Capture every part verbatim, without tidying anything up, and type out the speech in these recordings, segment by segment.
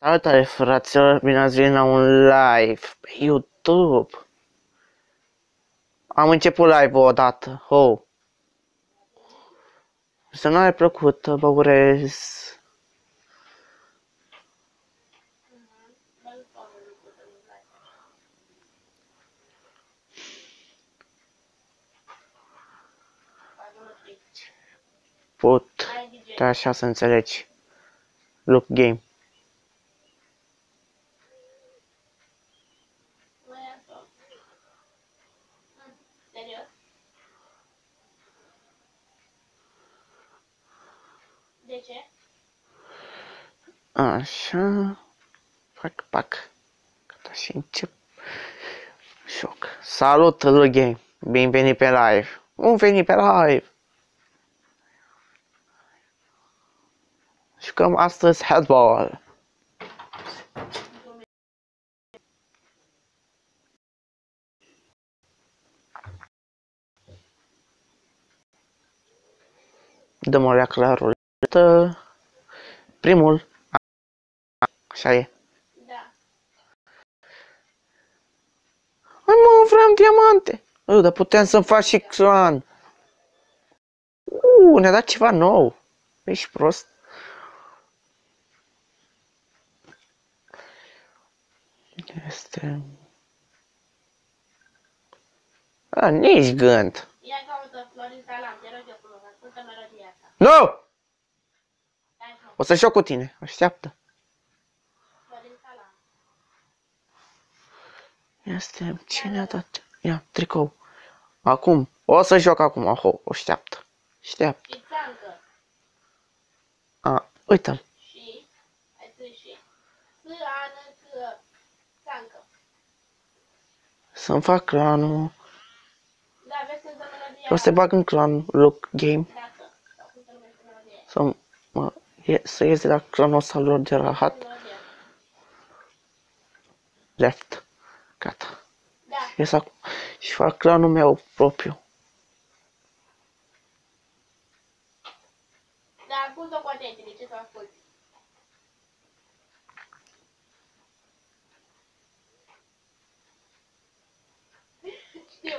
Salutare fraților, bine ați venit la un live pe YouTube. Am început live-ul odată, ho. Să nu ai plăcut, vă urez. Put, da, așa să înțelegi. Look game. De ce? Așa. Pac, pac. Gata și încep. Șoc. Salut, Look game. Bine venit pe live. Bun venit pe live. Jucăm astăzi handball. Dăm o leacă la ruletă. Primul. Așa e. Da. Hai mă, vreau diamante. Uh, dar putem să-mi fac și clan. Uh, ne-a dat ceva nou. Ești prost. Este... A, nici gând. Ia caută Florin Salam, te rog eu frumos, ascultă melodia asta. Nu! Stai frumos, O să joc cu tine. Așteaptă. Florin Salam. Este... Cine a dat? Ia, tricou. Acum. O să joc acum. Oho, așteaptă. Așteaptă. Și țancă. A, uite-l. Și, ai spus și, să ană că țancă. Să-mi fac clanul. Da, vezi când dă melodia. O să te bag în clan. Look game. Dacă, sau cum se numește melodia. Să mă... E, să ies de la clanul ăsta lor de rahat. Melodia. Left. Gata. Da, Ies acum. Și fac clanul meu propriu. da, ascultă cu atenție, de ce să asculti? Știu.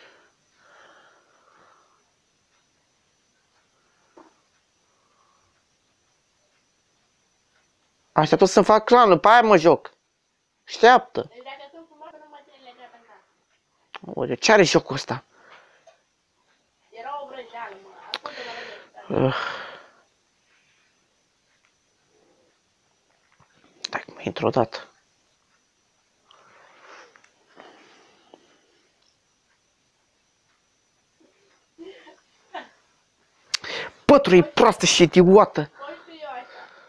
Așteaptă să-mi fac clanul, pe aia mă joc. Așteaptă. Deci dacă sunt frumos, nu mă ține legat în casă. Oare, ce are jocul ăsta? Era o vrăjeală, mă, ascultă melodia. Uh. Stai că mă intru odată. Pătru, e proastă și idiotă. O știu eu așa.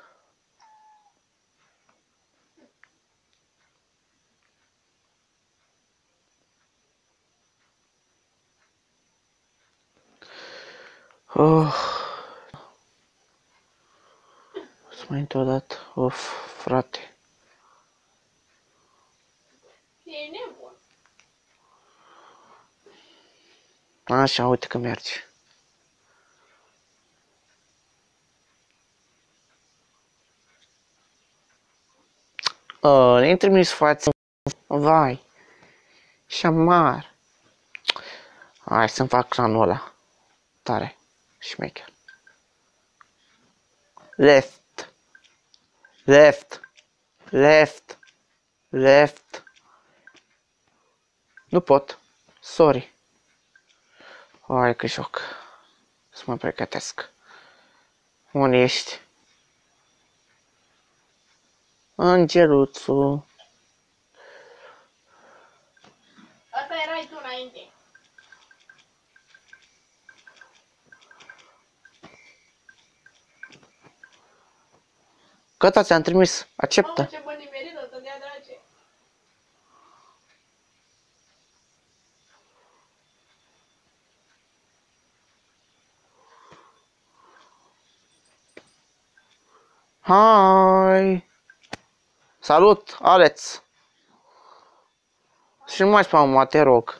Oh. Să mai intru odată. Of, frate. E nebun. Așa, uite că merge. Uh, ne-ai trimis față. Vai. Șamar. Hai să-mi fac clanul ăla. Tare. Șmecher. Left. Left. Left. Left. Nu pot. Sorry. Hai că joc. Să mă pregătesc. Unde ești? Angeluțu. Asta erai tu înainte. Gata, ți-am trimis. Mamă, Acceptă. ce bă nimerit, o să dea drace. Hai. Salut, Alex. Și nu mai spam, te rog.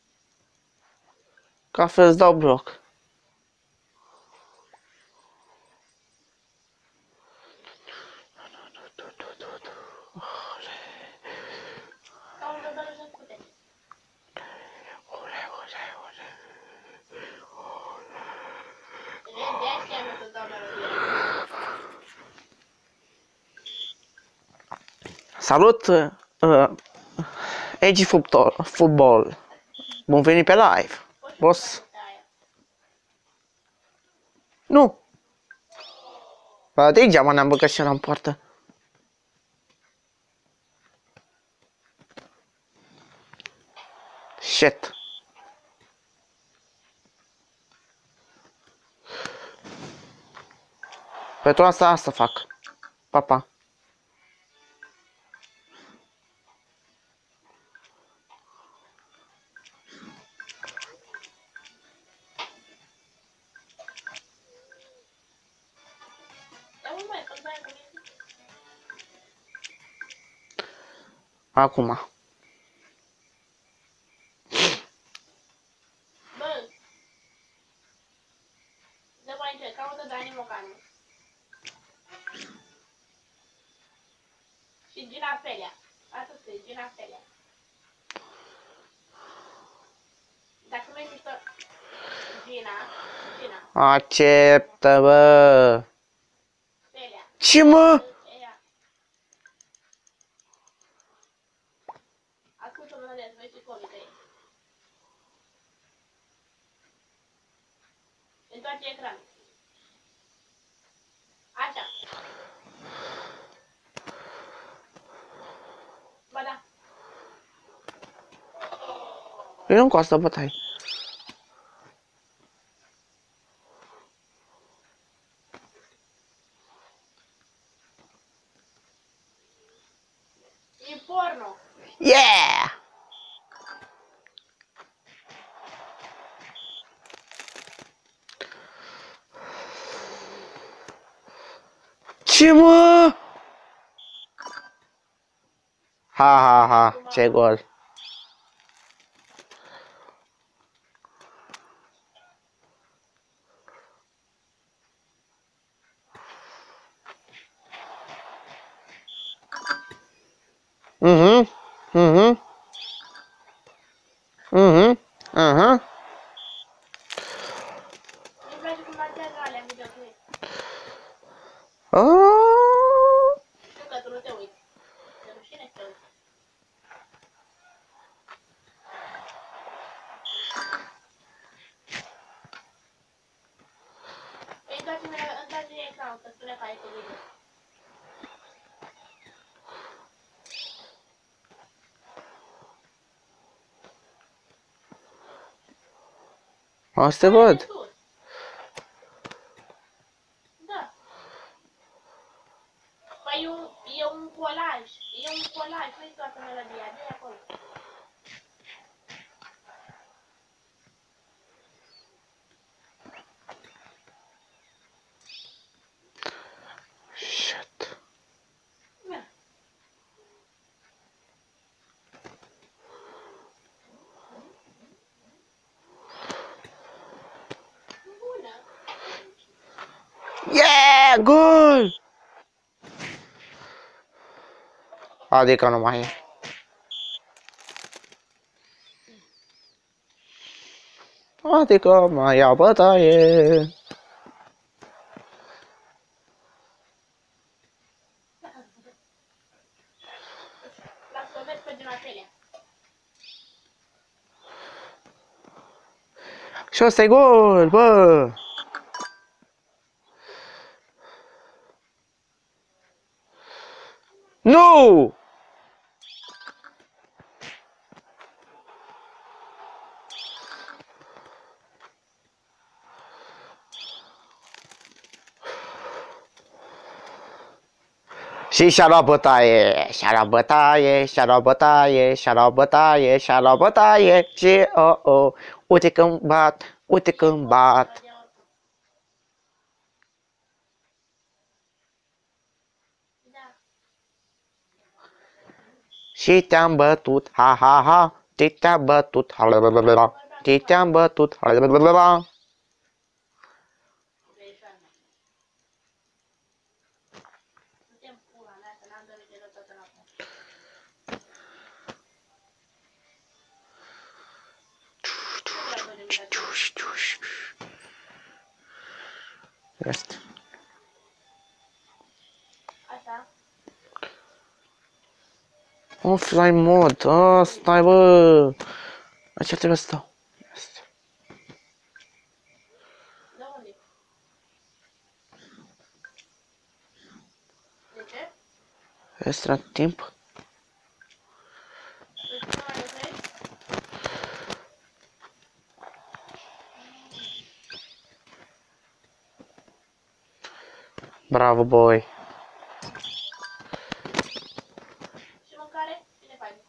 Ca fel îți dau bloc. Salut, uh, Egi Football, Football. Bun venit pe live. Boss. Nu. Degeaba ne-am băgat și ăla în poartă. Shit. Pentru asta, asta fac. Papa. Acum. Bă, dă mai încet, caută Dani Mocanu. Și Gina Felea. Atât e, Gina Felea. Dacă nu există Gina, Gina. Acceptă, bă. Felea. Ce, mă? Ea. Ascultă-mă de vezi și comică e. Întoarce ecranul. Așa. Ba da. Eu nu costă bătaie. E porno. Yeah! Ce, mă? Ha, ha, ha, ce gol. Mhm, mhm. Mhm, mhm. Mi-mi place cum marchează alea în videoclip. Ah. Știu că tu nu te uiți. De rușine te uiți. Păi întoarce-mi întoarce ecranul, că spune că ai pe video. O să te văd. Da. Păi e un, e un colaj. E un colaj. Nu-i toată melodia. De acolo. Shit. Da. Bună. Yeah, gol! Adică nu mai e. Adică mai ia bătaie. Lasă-o vezi pe Gina Felea. Și ăsta e gol, bă! Nu! Și și-a luat bătaie, și-a luat bătaie, și-a luat bătaie, și-a luat bătaie, și-a luat bătaie, ce o o, uite când bat, uite când bat. Da. Și te-am bătut, ha ha ha, ce te-am bătut, ha la la la la, ce te-am bătut, ha la la la la. Suntem pula mea, că n-am dormit de toată noaptea. Este. Așa. Offline mod. Oh, stai, bă. Aici trebuie să stau. De unde? De ce? Extra timp. Păi tu nu mai lucrezi? Bravo, boy. Și mâncare? Cine face?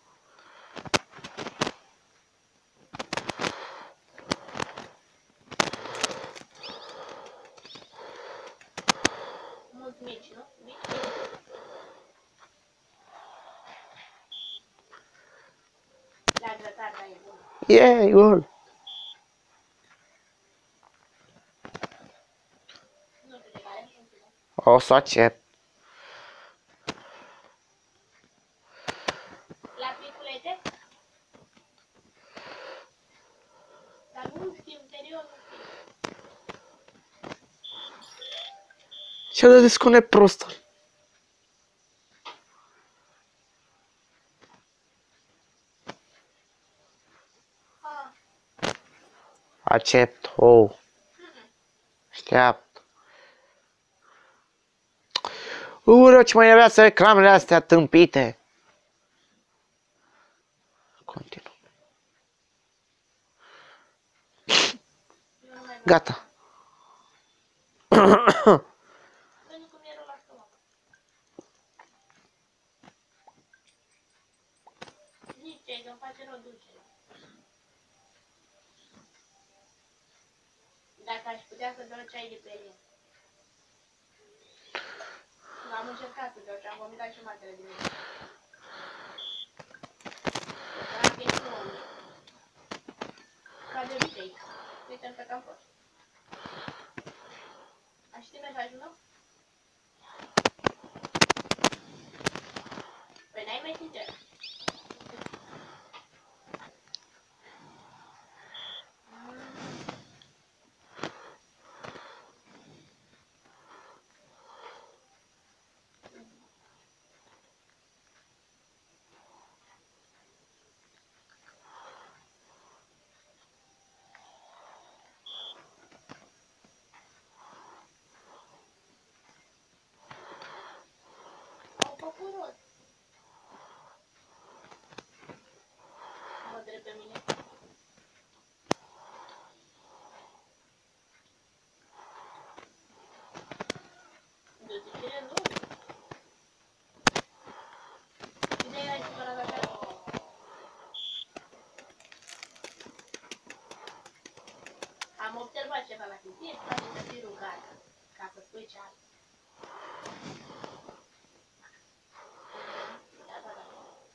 Mulți mici, nu? Mici? La grătar, dar e bun. Yeah, gol. Nu știu de care, nu știu. O să accept. La piculete? Dar nu știm, serios, nu știm. Ce de descune prost. Ah, Accept. Oh. Așteaptă. Ură, ce mai avea să reclamele astea tâmpite. Continuă. eu nu mai vreau. Gata. Pentru că mi-e rău la stomac. Nici ce, că-mi face rău dulcele. Dacă aș putea să beau ceai de pe el. Am încercat să beau ceai, am vomitat și matele din mine. Dar e și om. Ca de obicei. Uite-mi pe cam fost. Aș ști mesajul meu? Păi n-ai mai sincer. Au făcut rost. Mă drept pe mine. De ce nu? Cine era supărat așa? Am observat ceva la tine. Ție îți place să fii rugat ca să spui ce ai. Da, da, da.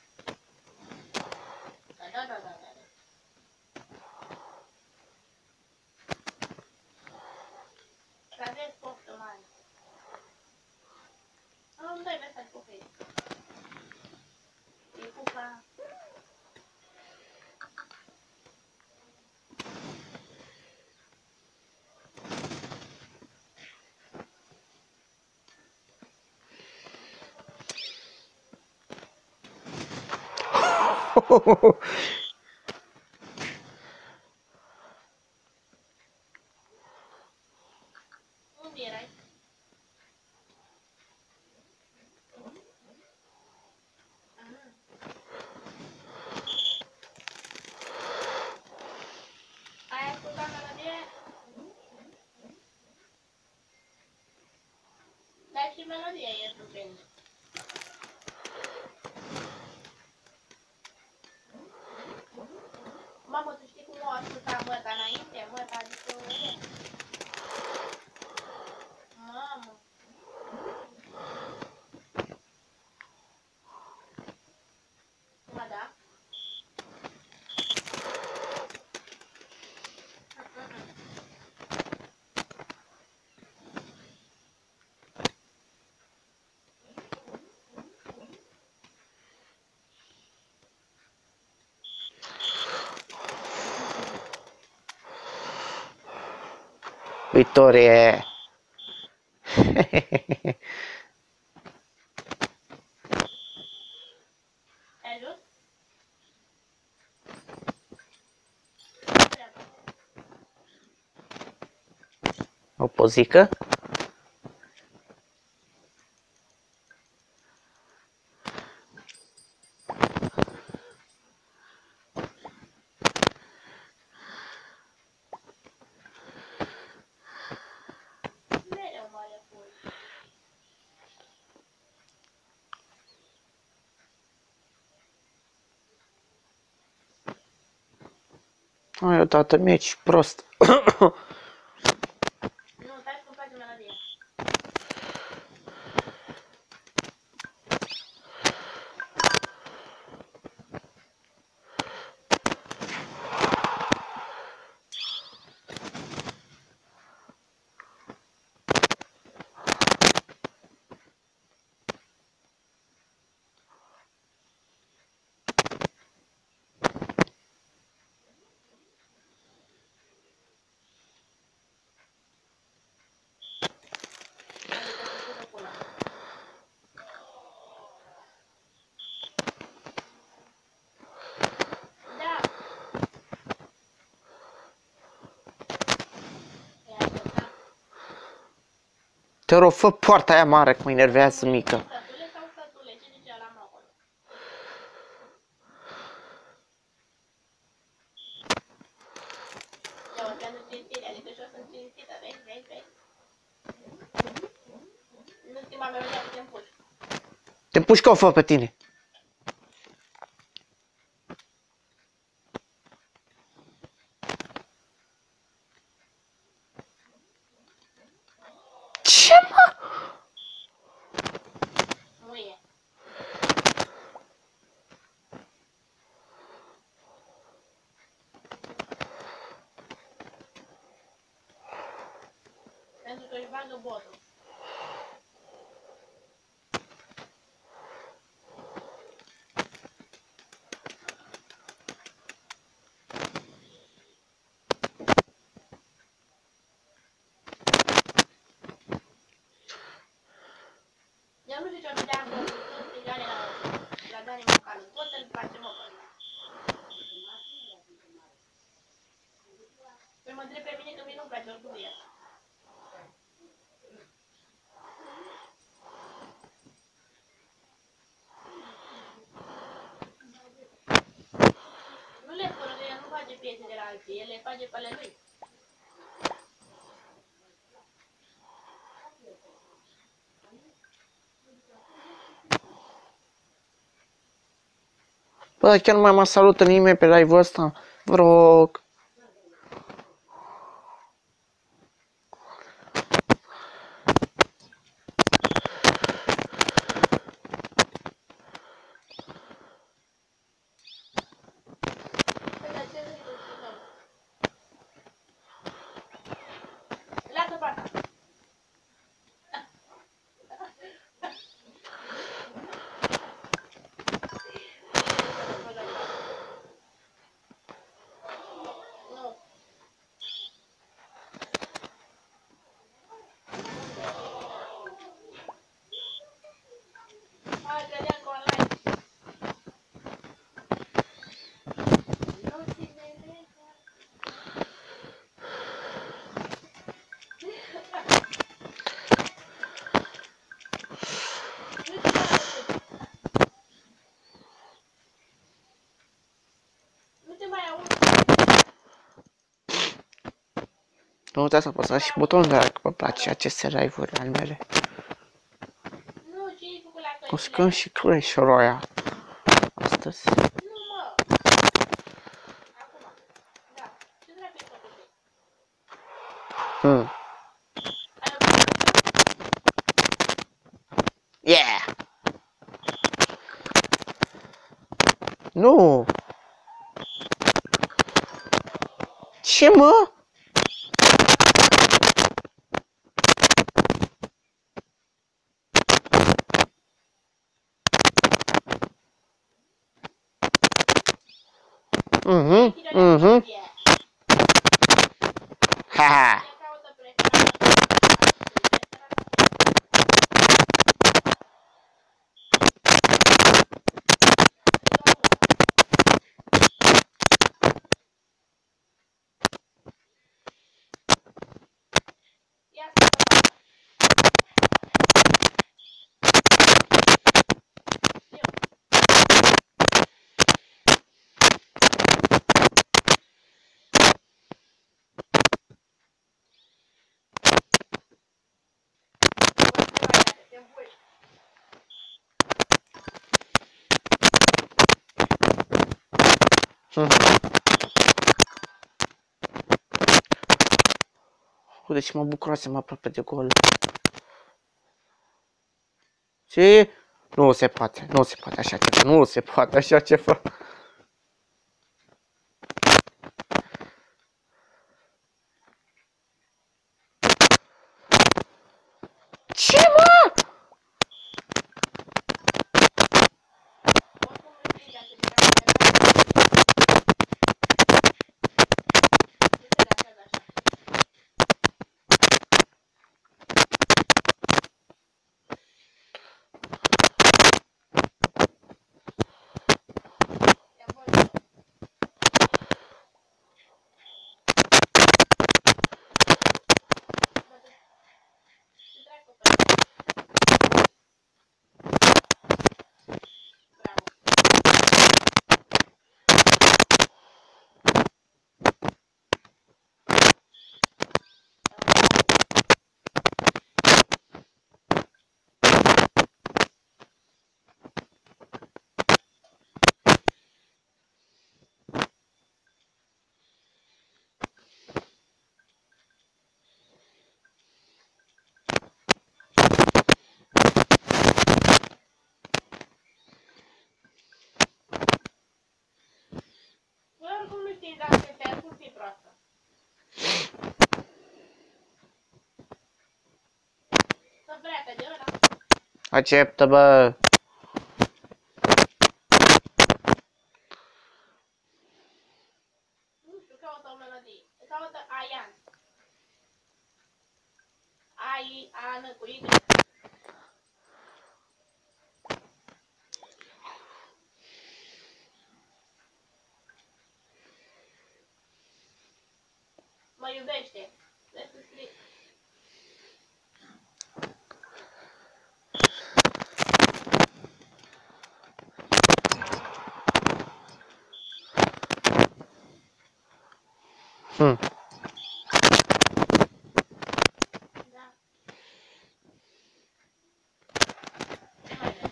Da, da, da, da, da. Să aveți poftă mare. Nu, dai mesaj cu Facebook. E pupa. Unde erai? Aha. Ai ascultat melodie? Dar și melodia e stupendă. Mamă, tu știi cum o asculta măta înainte? Măta, adică e. Mamă. Ba da. Victorie. pozică. Mereu mare pui. Ai odată meci prost. Nu, stai că-mi place melodia. Da. Te rog, fă poarta aia mare, că mă enervează mică. Stătule sau stătule? Ce zicea la acolo? Ia o pentru cinstire, adică și eu sunt cinstită, vezi, vezi, vezi? Nu schimba melodia că te împuși. Te împuși, o fă pe tine. Ce, mă? Muie. Pentru că își bagă botul. Eu nu știu ce o să dea acolo, sunt milioane la, la Dani Mocanu. Tot îl face mă pe ăla. Păi mă întreb pe mine că mie nu-mi place oricum de el. Nu le spun că el nu face piese de la alții, el le face pe ale lui. Bă, chiar nu mai mă salută nimeni pe live-ul ăsta. Vă rog. Păi dar ce zici tu, domnule? Lasă partea. Nu. Hai, credeam că online. Nu ține legea. Nu te mai aud. Nu te mai aud. Nu uitați să apăsați și butonul de like, că vă place aceste live-uri ale mele. Nu, ce ai făcut la O căștile? să cânt și Clash Royale astăzi. Nu, mă. Acum. Da. Ce dracu ai făcut tu? Hmm. Ai oprit? Yeah! Nu! Ce, mă? Mhm, mhm. Haha. Ia Hmm. Uite și mă bucurasem aproape de gol. Ce? Nu se poate, nu se poate așa ceva, nu se poate așa ceva. Ce, mă? Acceptă, bă. Nu știu, caută o melodie. Caută Aian. Ai, An, cu Y. Mă iubește. Vezi să scrii. Hmm. Da. Ce mai vrei?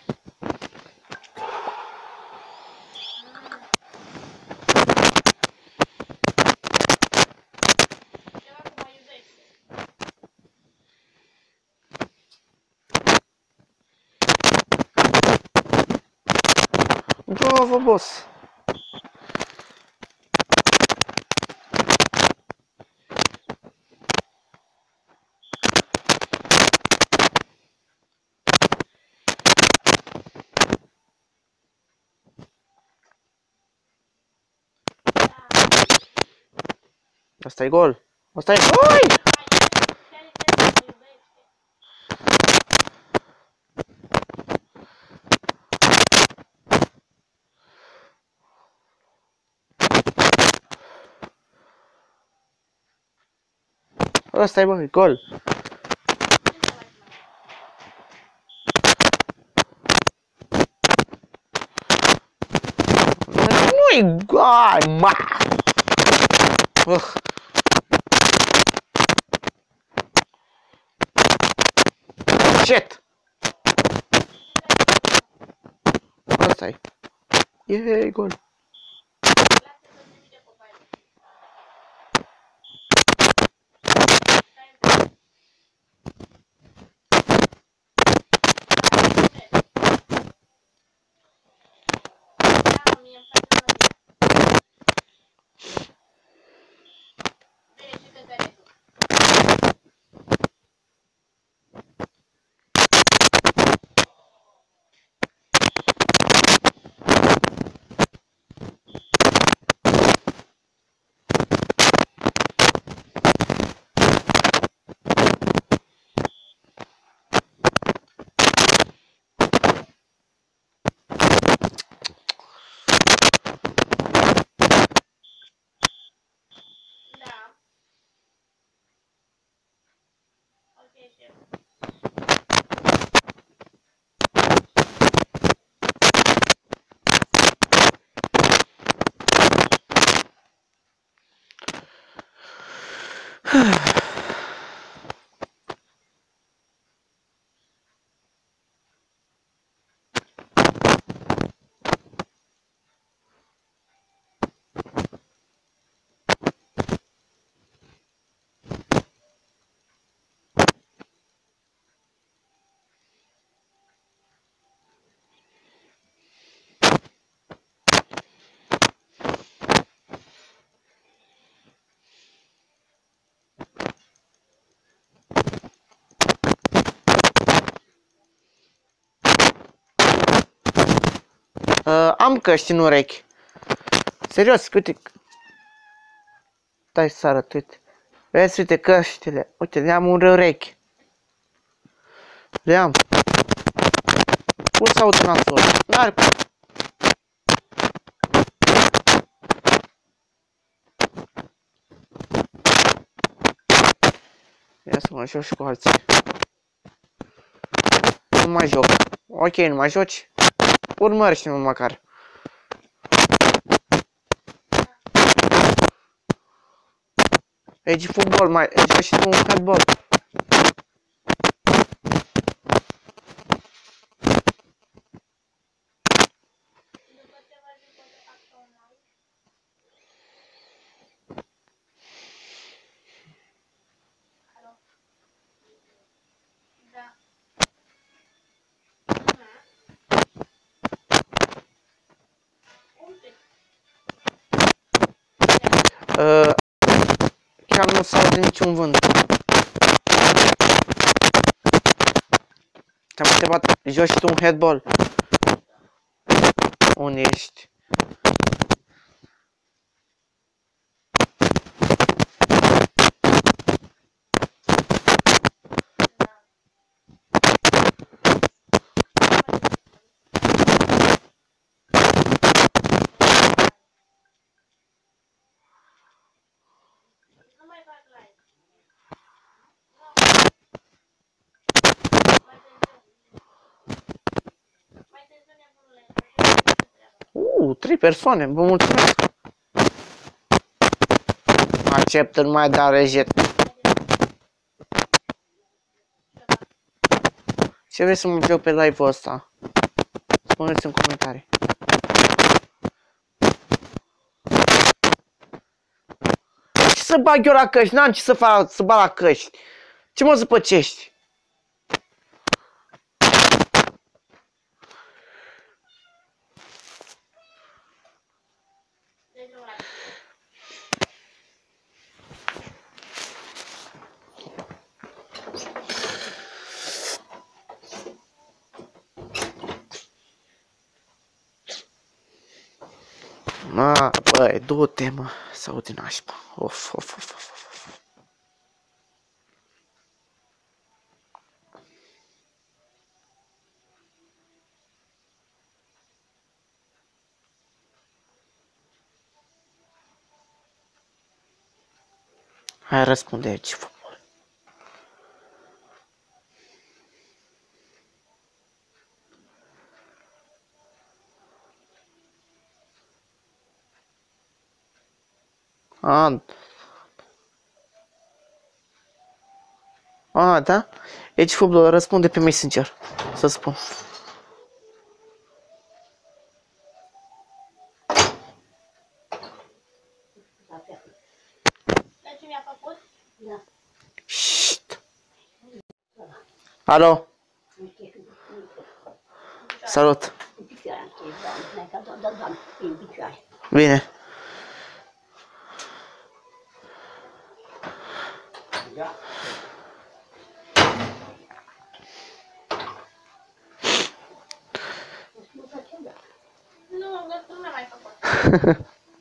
Ceva cu mă iubește. Bravo, boss. Asta e gol. Asta e gol! Asta e, bă, gol. Nu-i gol, ma! Uh. Shit! Asta e. E gol. Uh, am căști în urechi. Serios, uite. Stai să arăt, uite. Vezi, uite căștile. Uite, le-am în urechi. Le-am. Cum să aud nasul? N-ar cum. Ia să mă joc și cu alții. Nu mai joc. Ok, nu mai joci? Urmărește-mă măcar. Egi fotbal, mai joci și tu un handball. Uh, chiar nu se aude niciun vânt. Te-am întrebat, joci tu un handball? Unde ești? Uh, trei persoane, vă mulțumesc. Acceptă, nu mai da rejet. Ce vrei să mă joc pe live-ul ăsta? Spuneți în comentarii. Ce să bag eu la căști? N-am ce să fac să bag la căști. Ce mă zăpăcești? Ma, băi, du-te, mă, să aude nașpa. Of, of, of, of, of. Hai, răspunde aici, fotbal. A, a, da? Aici fotbal răspunde pe Messenger, să spun. Ce mi-a făcut? Da. Șt. Alo? Salut. Bine. Nu, nu mi-a mai făcut.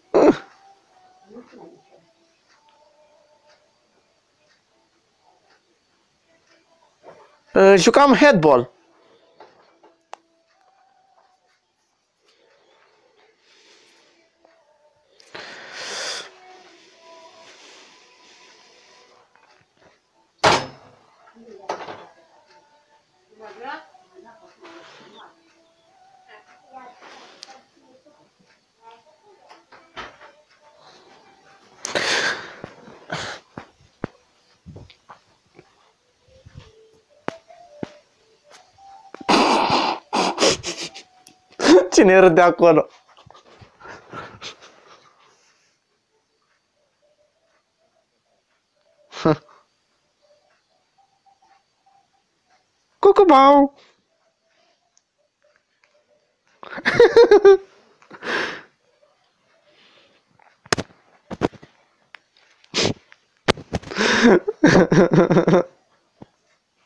Uh, jucam handball. Cine râde acolo? Cucubau!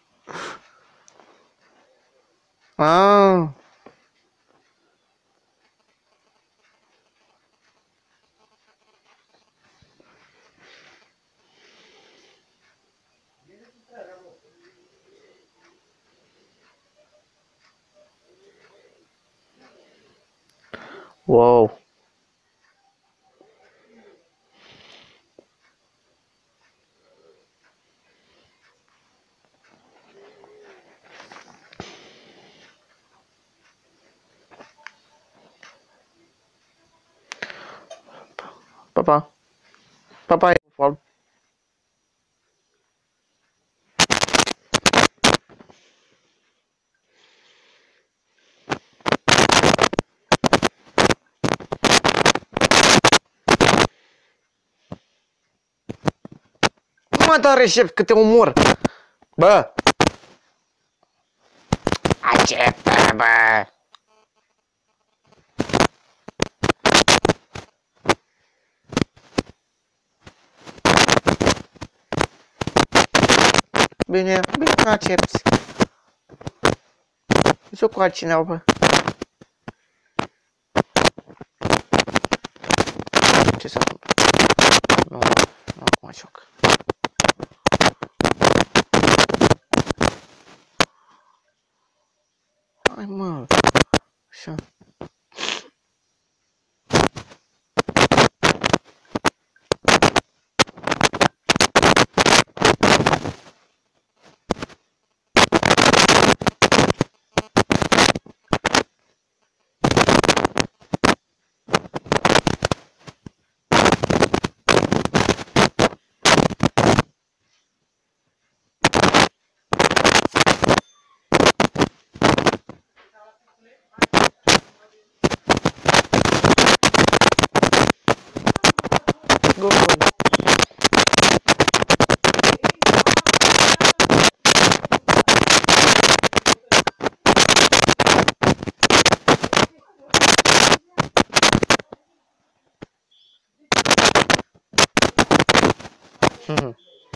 Ah. Wow. Papa. Papa, fall. Mă tare șef că te omor. Bă. Acceptă, bă. Bine, bine accepti. Joc cu altcineva, bă. Ce s-a întâmplat? Nu, nu acum joc. Hai mă. Așa. Go, go. Mhm.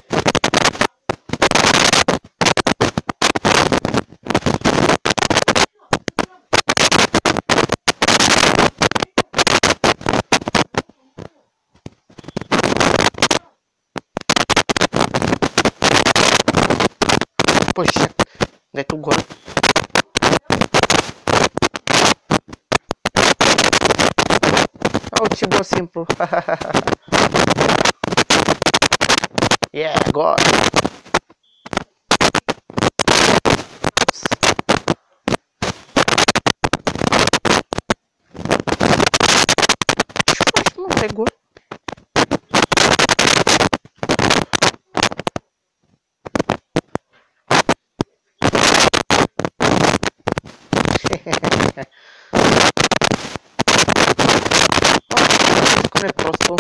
Păi și dai tu gol. Au ce gol simplu. Yeah, gol. Ce faci, mă, dai gol? Cum e prostul?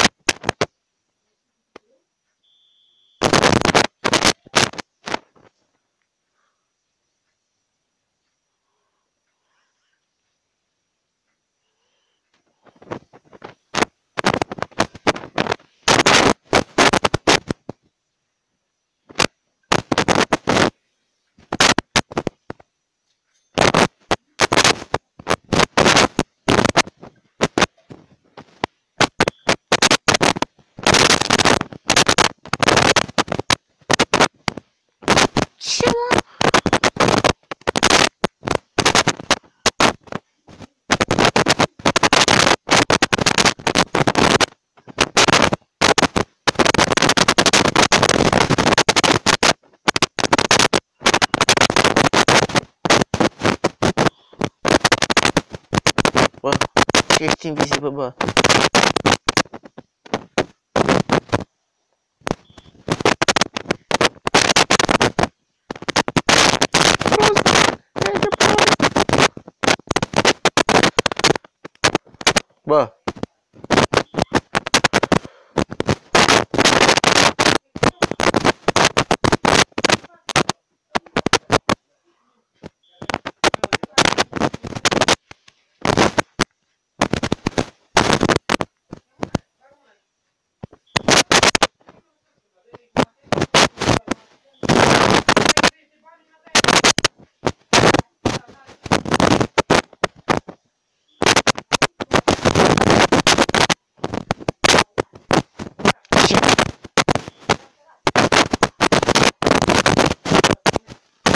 Ce, mă? Bă, ce ești invizibil, bă? Bă.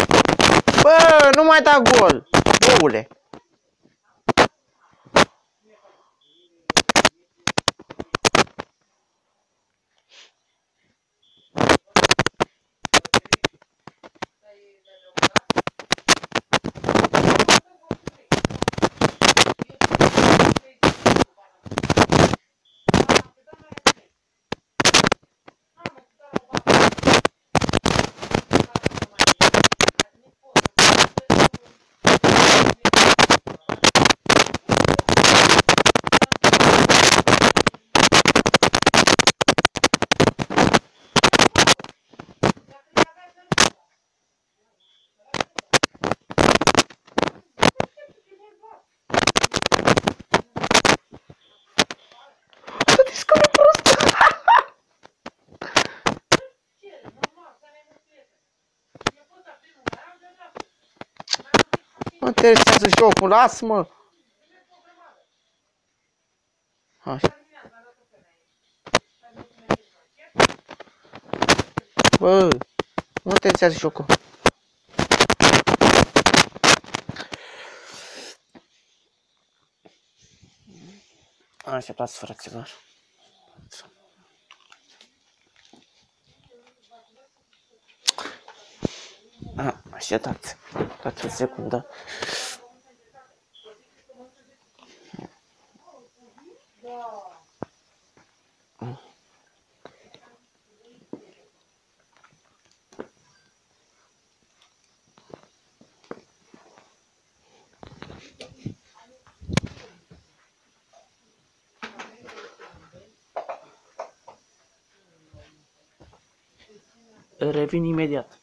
Bă, nu mai da gol, boule. interesează jocul, lasă-mă! Așa. Bă, nu te interesează jocul. Așteptați, frăților. A, așteptați. Dați o secundă. Revin imediat.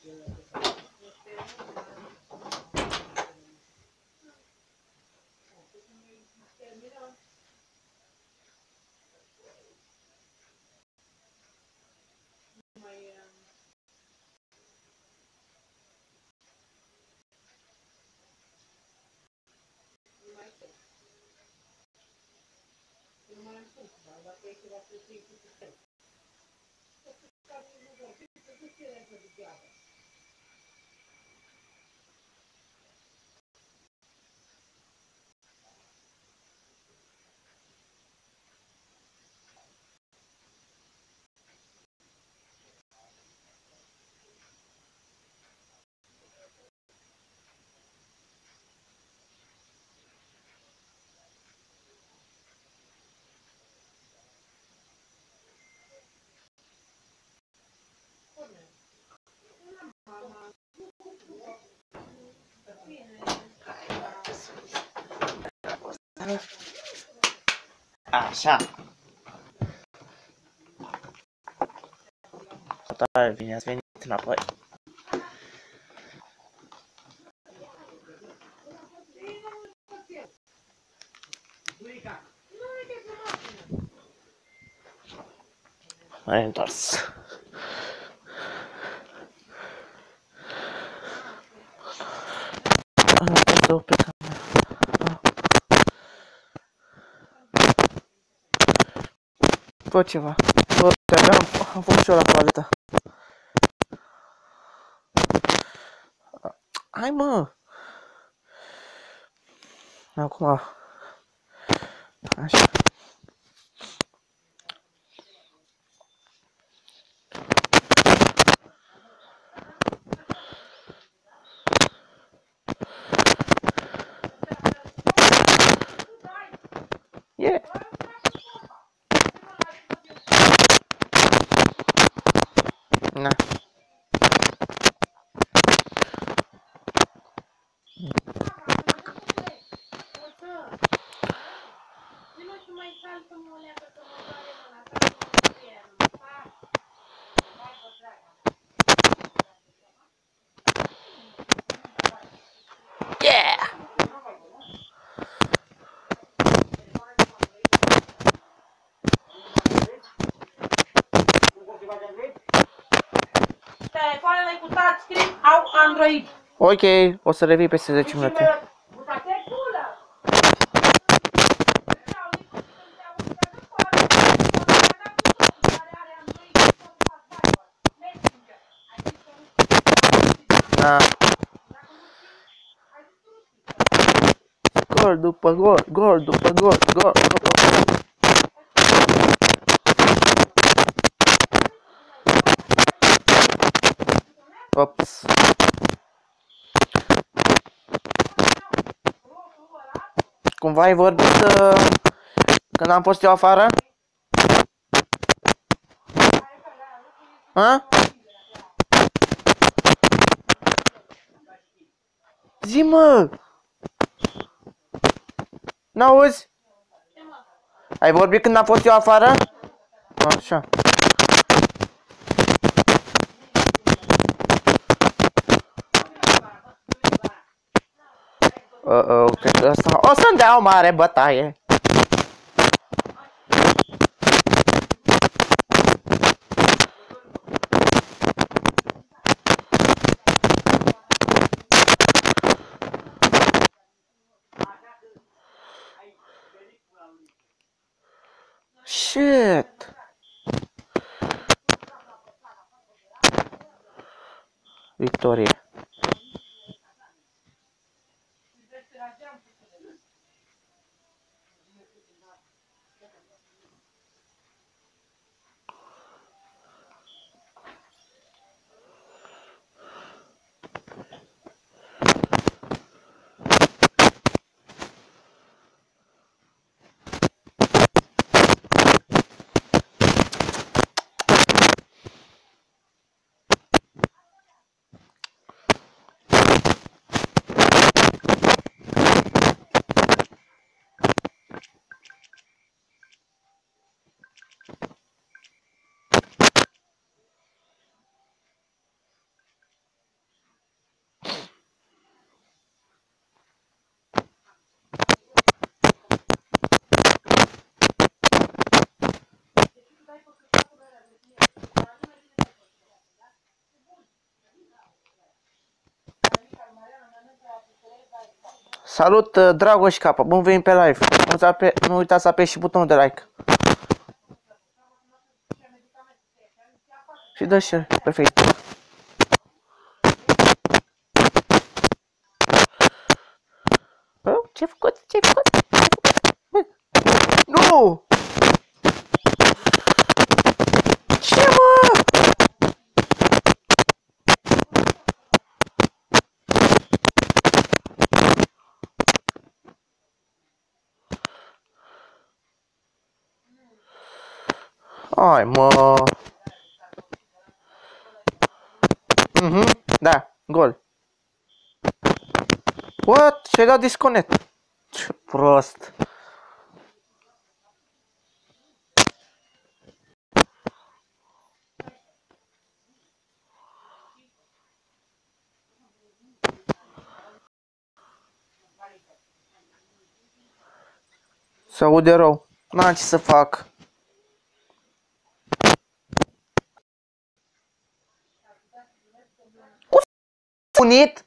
Așa. Da, bine ați venit înapoi. M-ai întors. Am pus-o pe camera. Fă ceva. Bă, te-abia am, am făcut și eu la toaletă. Hai, mă! Acum... Așa. Yeah! Na. Yeah! Telefoanele cu touchscreen au Android. Ok, o să revii peste zece minute. Da. Gol după gol, gol după gol, gol după gol. Ops. Cumva ai vorbit uh, când am fost eu afară? Ha? Zi-mă! N-auzi? Ai vorbit când am fost eu afară? Așa. Uh-oh, cred că ăsta o să-mi dea o mare bătaie. Shit! Victorie. Salut, Dragoș Capa, bun venit pe live. Nu, ape, nu uitați să apeși și butonul de like. Și dă share pe Facebook. Bă, ce-ai făcut? Ce-ai făcut? Ce-ai făcut? Bă, nu! Ce, mă? Ai, mă. Mhm, da, gol. What? Și-ai dat disconnect. Ce prost. Se aude rău. N-am ce să fac. Unit?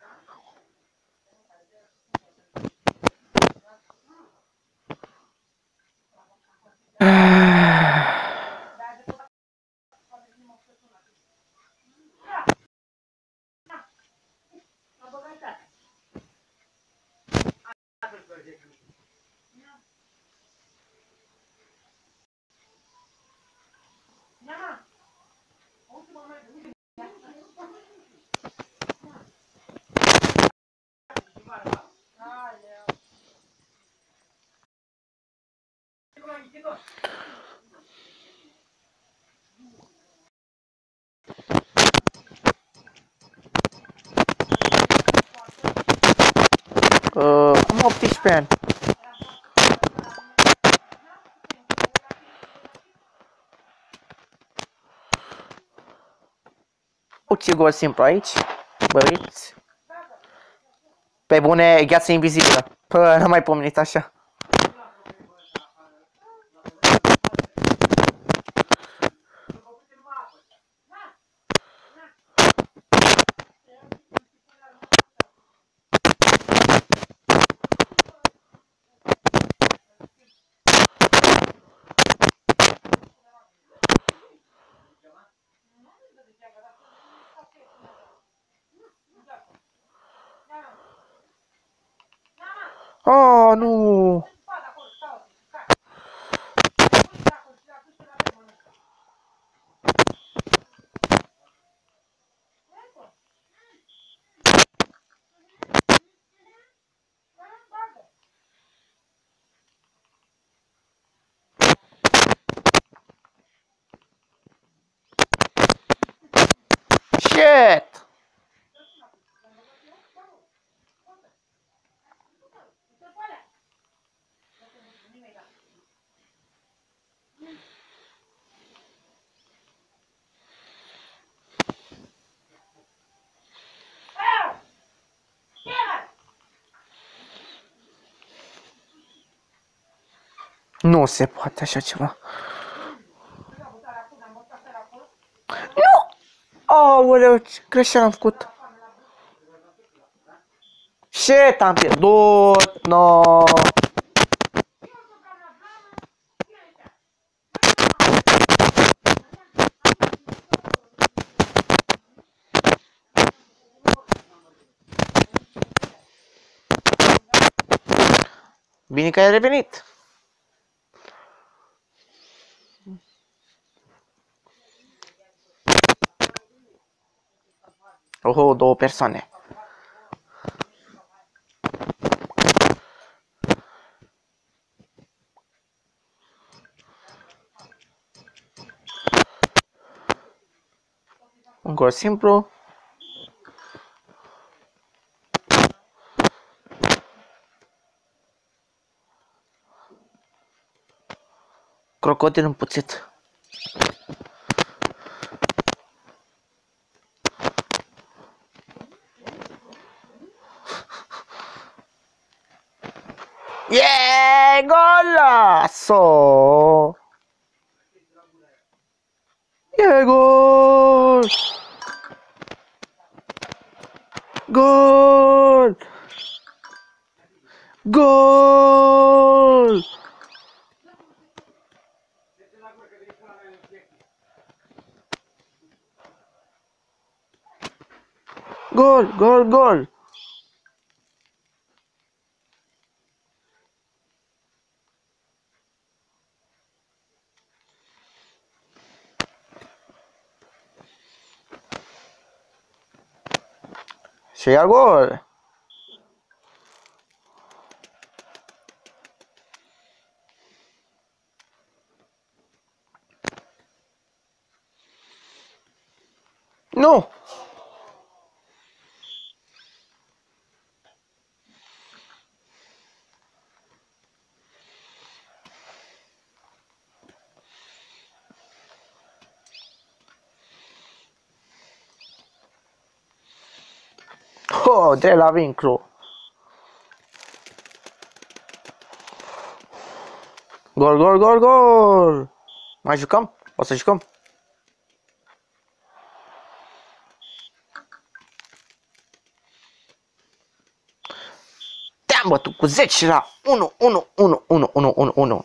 Uh, am optsprezece ani. Uite gol simplu aici. Băiți. Pe bune, gheață invizibilă. Pă, n-am mai pomenit așa. Oh, nu! Shit! Nu se poate așa ceva. Nu! Aoleu, ce greșeală am făcut. Shit, am pierdut. No. Bine că ai revenit. Oho, două persoane. Un gol simplu. Crocodil împuțit. Yeah, golazo! Yeah, gol! Gol! Gol! Gol, gol, gol! Și ia gol! Nu! Oh, de la vincru! Gol, gol, gol, gol! Mai jucăm? O să jucăm? Te-am bătut cu zece la unu, unu, unu, unu, unu, unu, unu.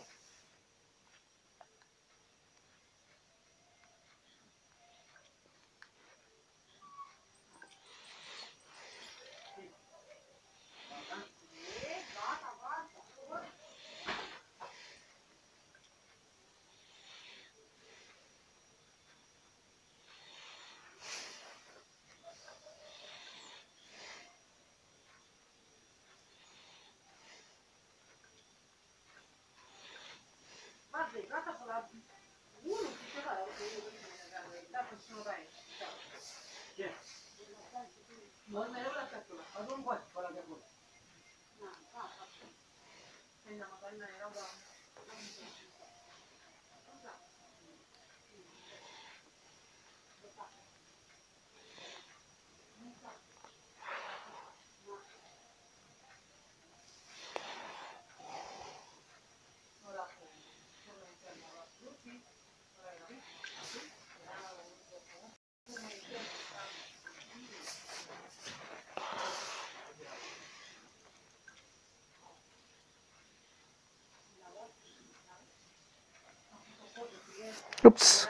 Ups!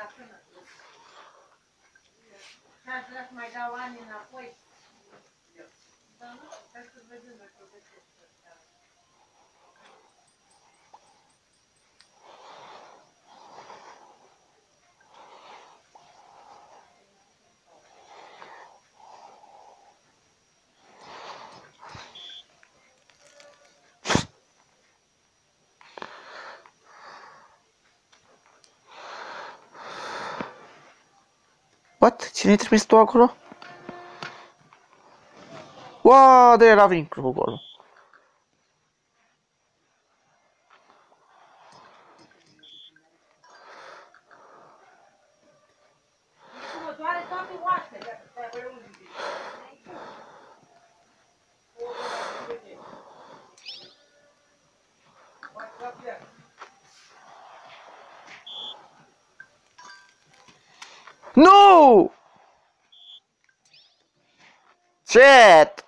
What? Cine-ai trimis tu acolo? Wow, de la vincru golul. Nu! Shit!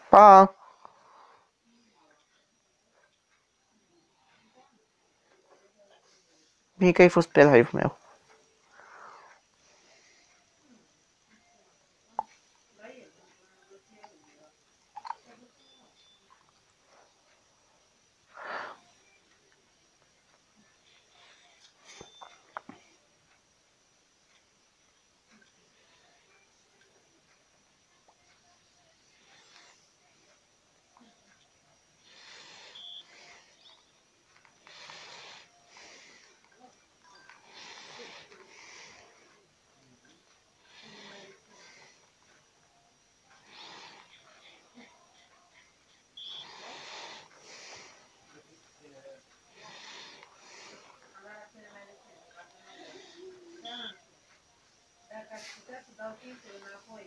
Pa! Bine că ai fost pe live meu. Dacă aș putea să dau timpul înapoi.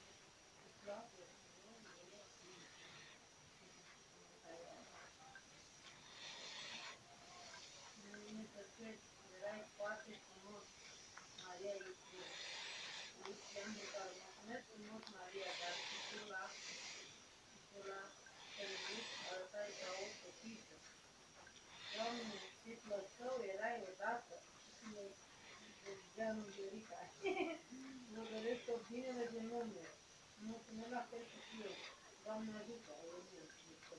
Erai foarte frumos, Maria, i-am de care mulțumesc frumos, Maria, dar și tu la, și tu la televizor arătai ca o fetiță. Doamne, ce plăcău erai odată și de geanul Viorica. Vă doresc tot binele din lume. Mulțumesc la fel și eu. Doamne ajută, eu nu știu.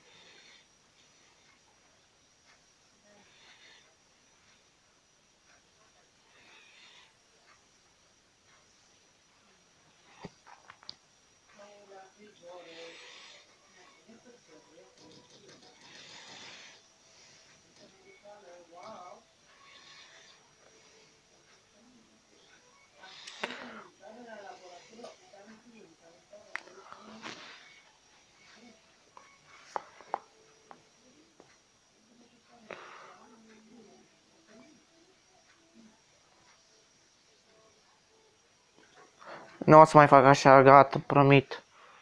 Nu o să mai fac așa, gata, promit.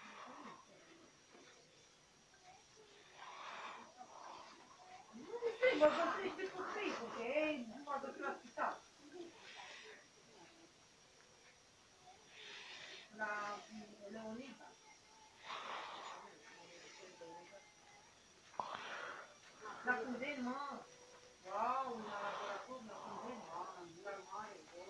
La Cundeni, mă! Wow, la laborator, la Cundeni, la mare, bă!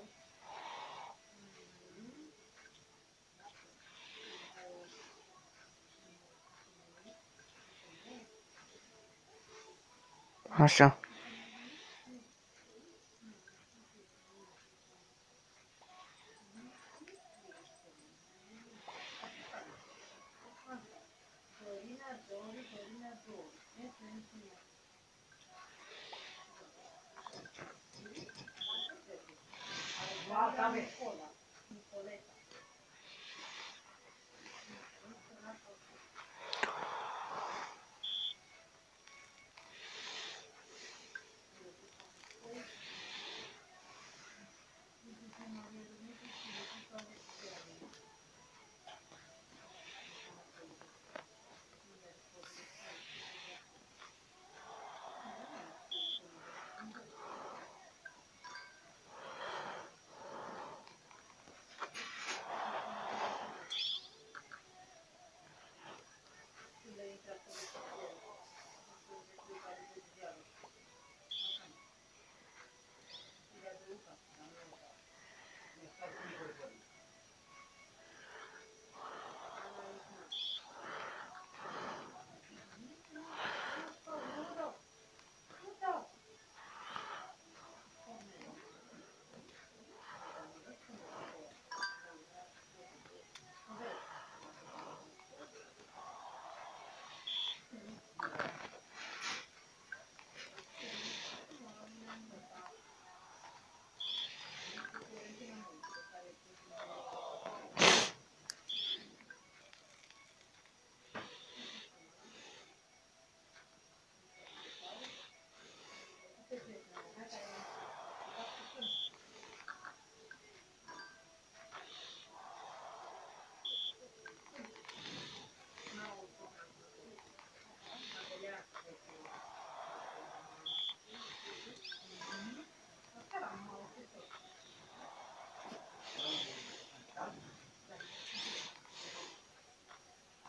Așa. Dorina, Dori, Dorina, Dori. Este în cine? Alexandra Nicola. Nicoleta.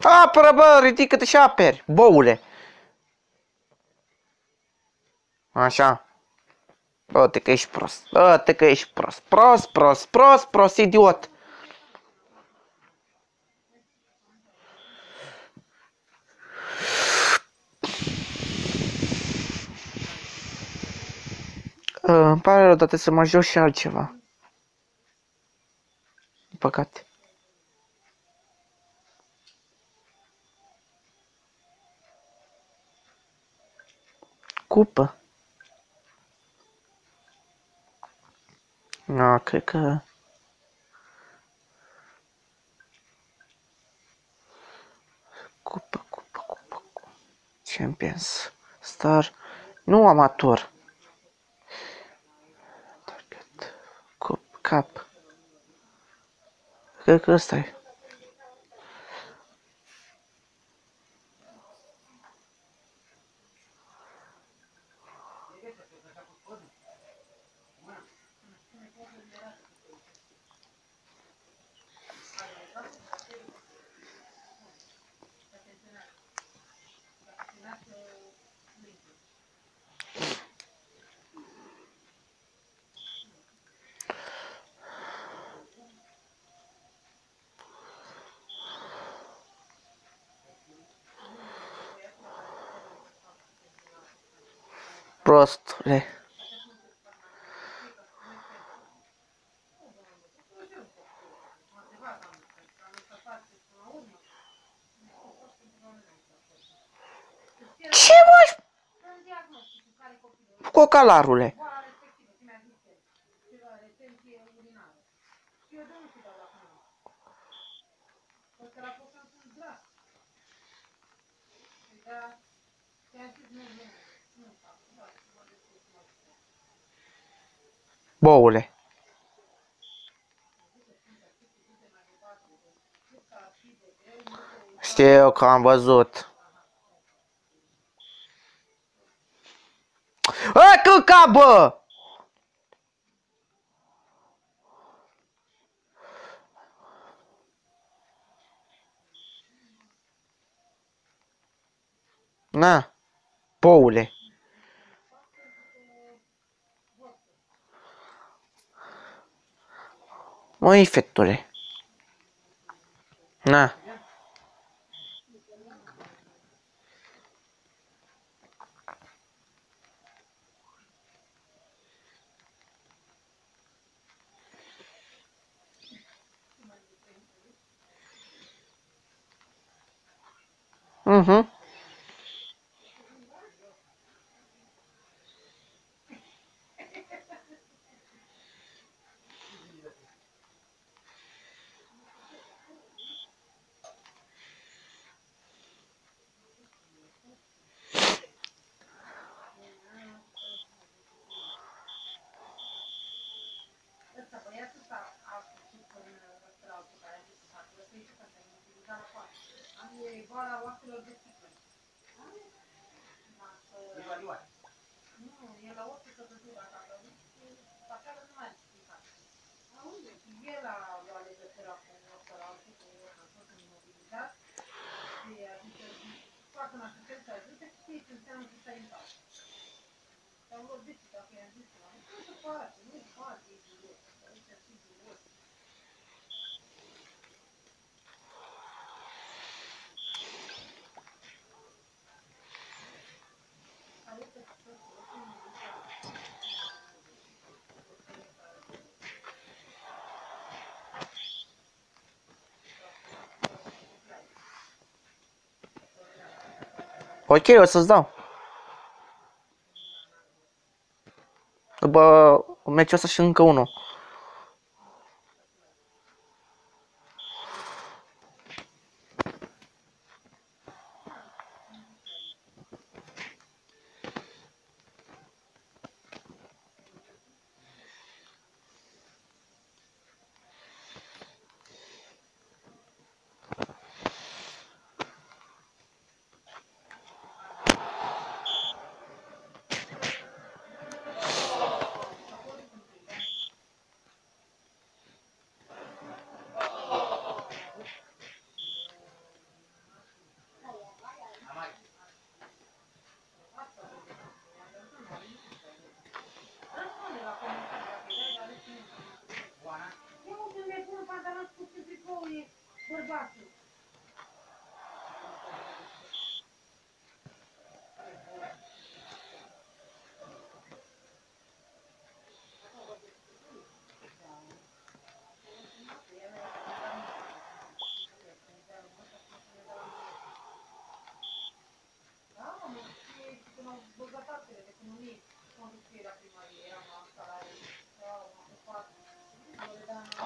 Apără, bă, ridică-te și aperi, boule. Așa. Bă-te că ești prost, bă-te că ești prost, prost, prost, prost, prost, idiot. Uh, îmi pare rău, dar trebuie să mă joc și altceva. Din păcate. Cupă. No, cred că... Cupă, cupă, cupă, cupă. Champions. Star. Nu amator. Target. Cup, cap. Cred că ăsta e. Prostule. Ce mă? Cocalarule. Boule. Știu că am văzut. A, căca, bă! Na, boule. Măi, fetule. Na. Mhm. Ok, o să-ți dau. După meciul ăsta și încă unul.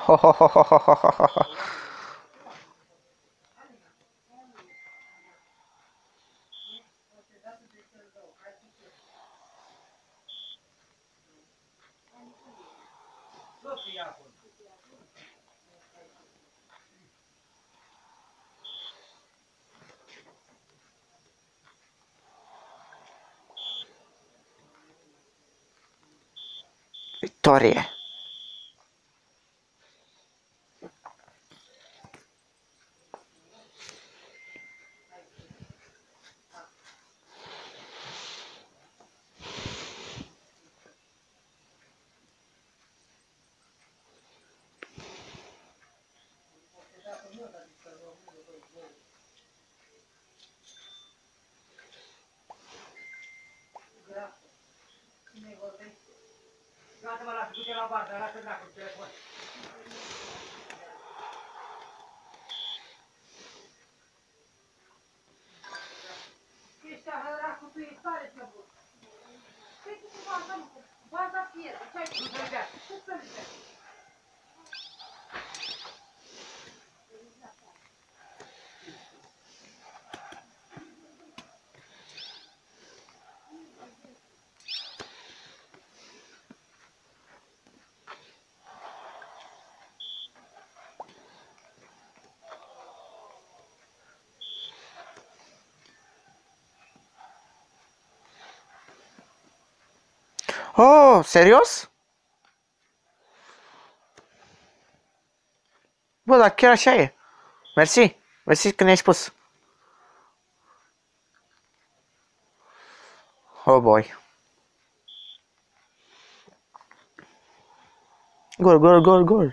ho, ho, ho, ho, ho, ho, ho, ho, ho. Victorie. Oh, serios? Bă, dar chiar așa e. Mersi. Mersi că ne-ai spus. Oh boy. Gol, gol, gol, gol.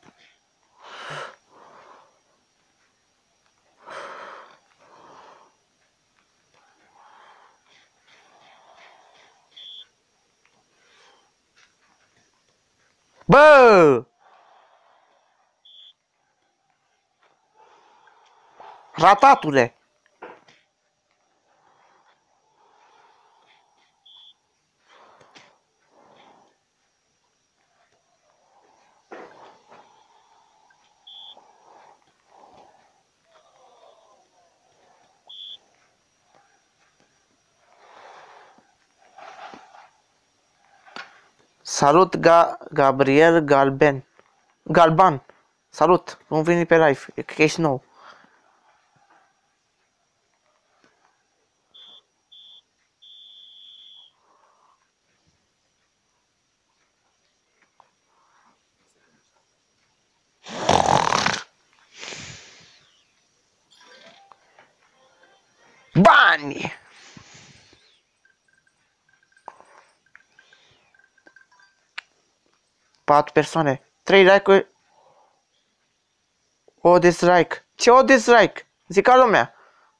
Bă! Ratatule! Salut, Ga Gabriel Galben. Galban. Salut. Bun venit pe live. E că ești nou. Bani! Patru persoane. Trei like-uri. O dislike. Ce o dislike? Zic ca lumea.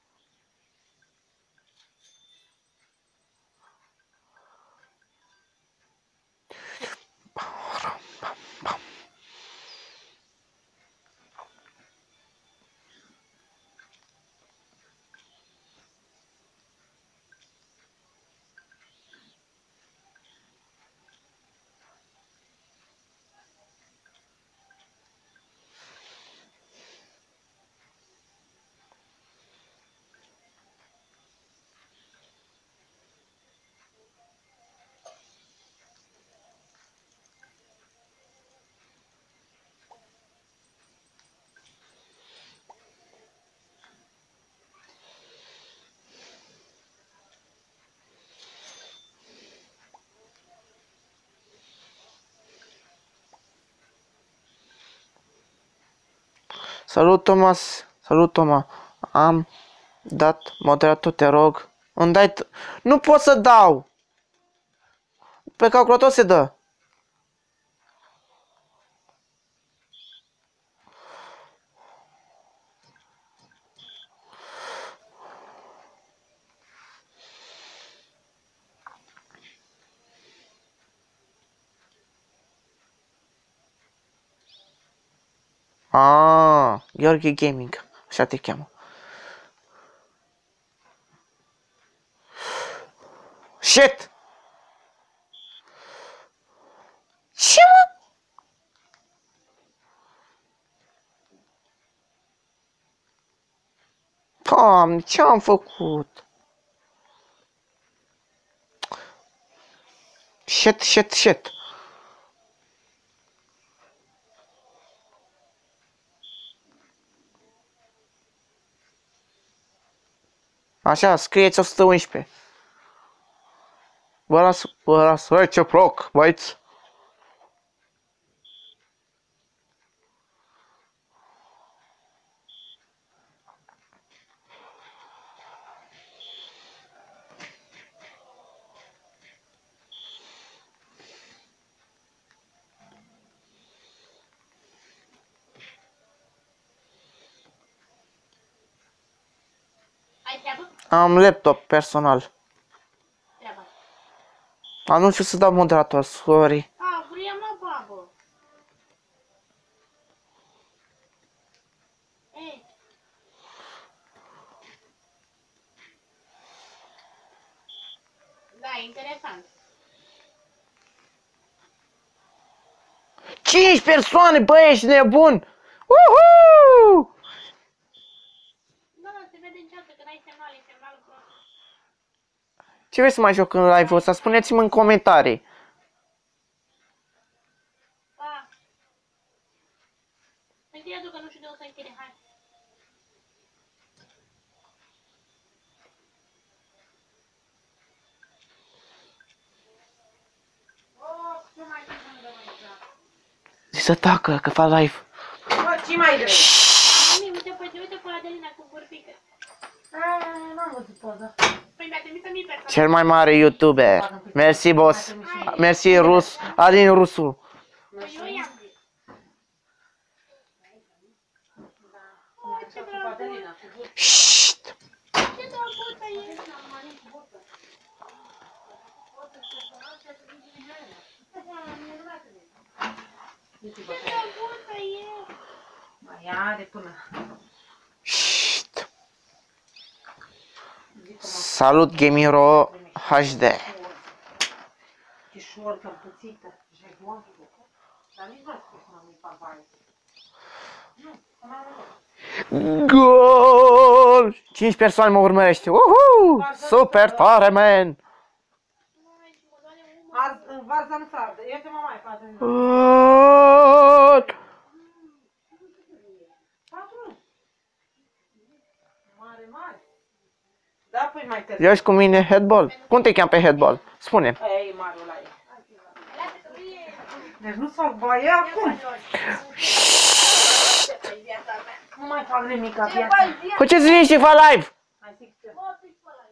Salut, Thomas. Salut, Toma. Am dat moderator, te rog. Îmi dai... Nu pot să dau. Pe calculator se dă. Ah, Gheorghe Gaming. Așa te cheamă. Shit! Ce, mă? Doamne, ce am făcut? Shit, shit, shit. Așa, scrieți o sută unsprezece. Vă las, vă las, hai ce proc, băiți. Ai treabă? Am laptop personal. Treabă. A, nu știu să dau moderator, sorry. A, vrea mă, babă. Ei. Da, interesant. Cinci persoane, bă, ești nebun! Uhu! Da, se vede în ceață că n-ai semnal, e semnalul prost. Ce vrei să mai joc în live-ul ăsta? Spuneți-mi în comentarii. Pa. Închide-tu că nu știu de unde să închide, hai. Oh, ce mai trebuie să-mi dăm aici? Zi să tacă, că fac live. Bă, ce mai vrei? Mami, uite, păi, uite pe Adelina cu vârfică. Aaa, n-am văzut poza. Păi mi-a trimis să mi pe Cel mai mare YouTuber. Mersi, boss. Mersi, Rus. Alin Rusu. Păi eu i-am zis. Oh, ce Adelina, cu vârf. Șt. Ce drăguță e? Ce drăguță e? Mai are până. Șt. Salut, Gamiro H D. Ce șorcă împuțită. Jegon. Dar nici nu a spus că nu-i papaie. Nu, că n-am nimic. Gol! cinci persoane mă urmărește. Uhu! Super tare, man! Mai, și mă doare umărul. Azi, varza nu s-arde. Eu te mă mai fac. Gol! Patru. Mare, mare. Da, păi mai târziu. Joci cu mine headball? Cum te cheam pe headball? Spune. Aia e mare ăla e. Lasă că nu e. Deci nu-ți fac baie acum. Nu mai fac nimic ca viața. Faceți liniște, fac live! Hai zic ce. Bă, tu-i pe ăla.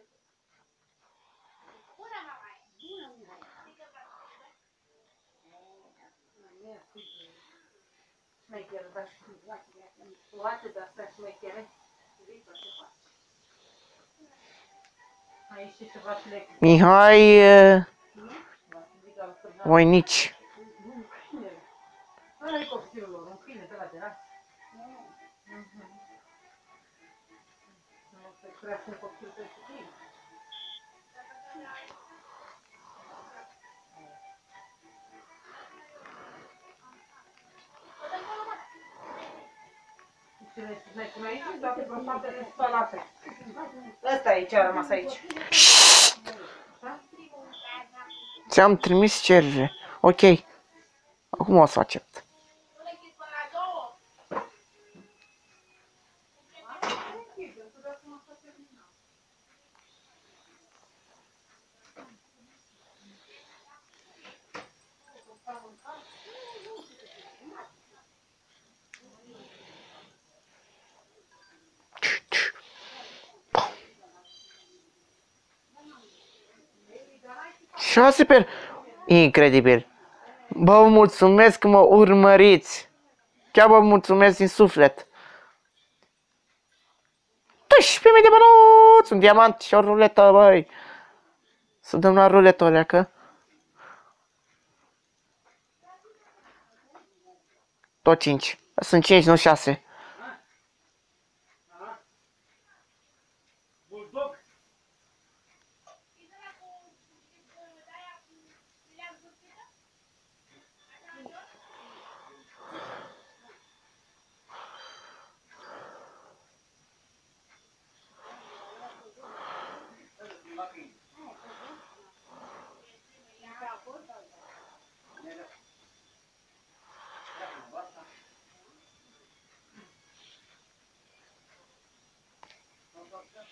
Bună, mama. Bună, bună. Șmecher, dar toate de-astea șmechere. Aici și ceva și le... Mihai uh, Voinici. Ăla e copilul lor, un câine de la de la. Nu o să crească un copil pe câine. Și ne pune aici, toate vreo faptele spălate. Ăsta e ce a rămas aici. Ți-am trimis cerere. Ok. Acum o să accept. Nu le închis până la două. șase per... Incredibil. Bă, vă mulțumesc că mă urmăriți. Chiar vă mulțumesc din suflet. doisprezece mii de bănuți, un diamant și o ruletă, băi. Să dăm la ruletă o leacă. Tot cinci. Sunt cinci, nu șase.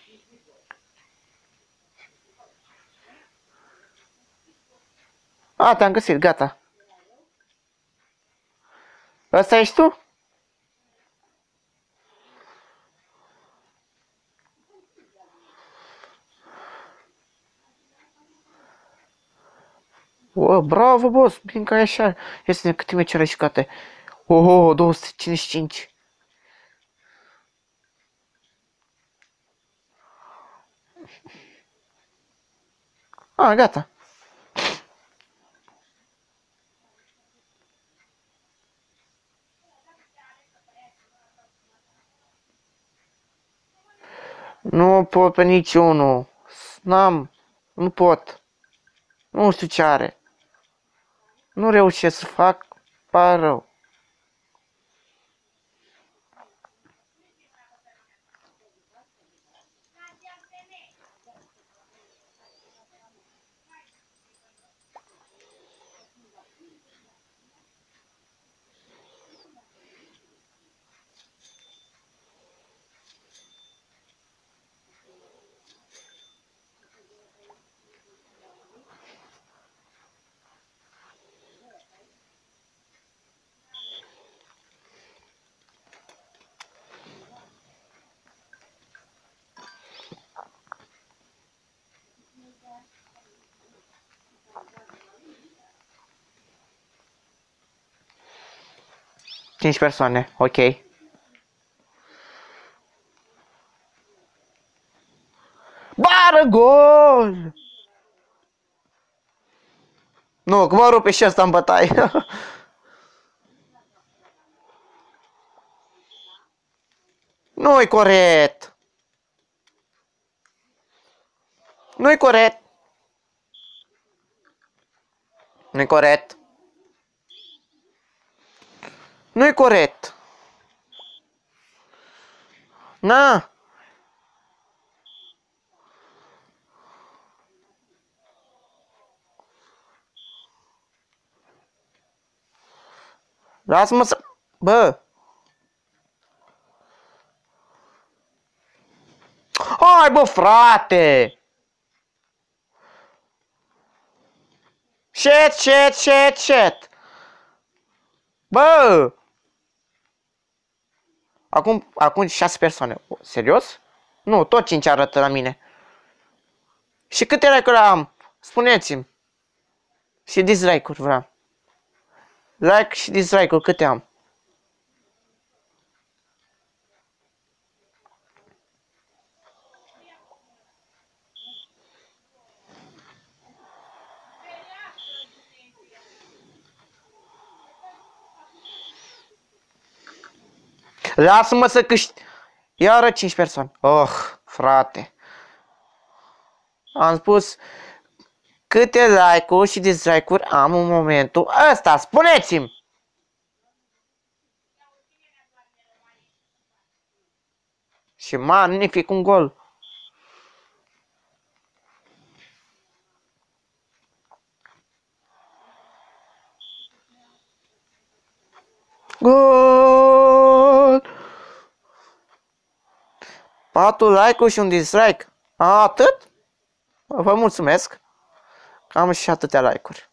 A, te-am găsit, gata. Ăsta ești tu? O, bravo, boss, bine că ai așa. Ia să ne câte meciuri ai jucate. Oh, două sute cincizeci și cinci. A, gata. Nu pot pe niciunul. N-am. Nu pot. Nu știu ce are. Nu reușesc să fac. Pare rău. Cinci persoane, ok. Bară gol! Nu, că mă rupe și asta în bătaie. Nu-i corect. Nu-i corect. Nu-i corect. Nu-i corect. Na. Lasă-mă să... Bă. Hai, bă, frate. Shit, shit, shit, shit. Bă. Acum, acum șase persoane. Serios? Nu, tot cinci arată la mine. Și câte like-uri am? Spuneți-mi. Și dislike-uri vreau. Like și dislike-uri câte am? Lasă-mă să câștig. Iară cinci persoane. Oh, frate. Am spus câte like-uri și dislike-uri am în momentul ăsta. Spuneți-mi. Și magnific un gol. Gol! Patru like-uri și un dislike. A, atât? Vă mulțumesc. Am și atâtea like-uri.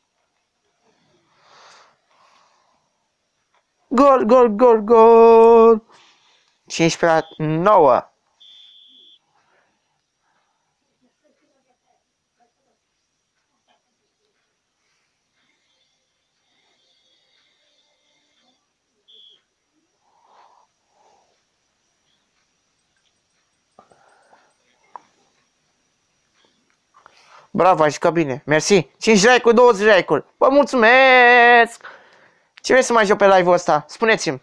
Gol, gol, gol, gol! cincisprezece la nouă. Bravo, ai jucat bine. Mersi. cinci like-uri, douăzeci like-uri. Vă mulțumesc! Ce vrei să mai joc pe live-ul ăsta? Spuneți-mi.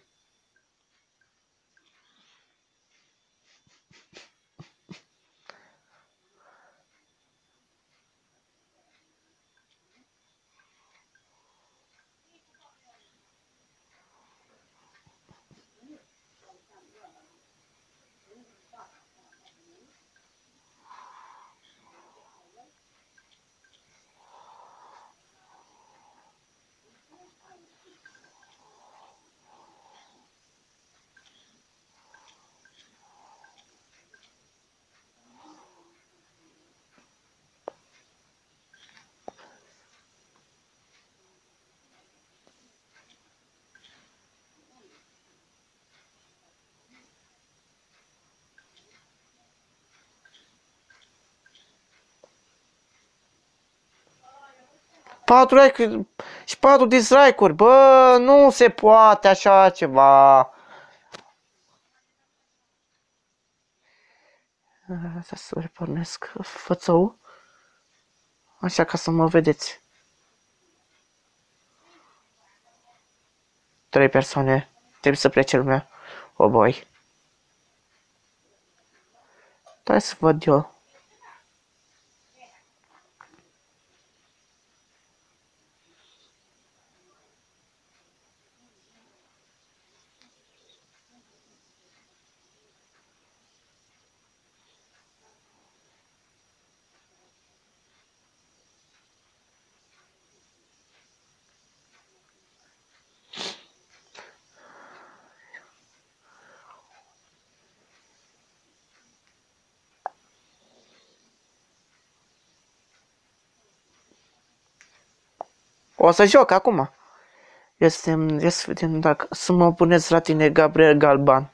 patru like și patru dislike-uri. Bă, nu se poate așa ceva. Asta să repornesc fățău. Așa ca să mă vedeți. Trei persoane. Trebuie să plece lumea. Oh boy. Hai să văd eu. O să joc acum. Este, este să vedem dacă să mă puneți la tine Gabriel Galban.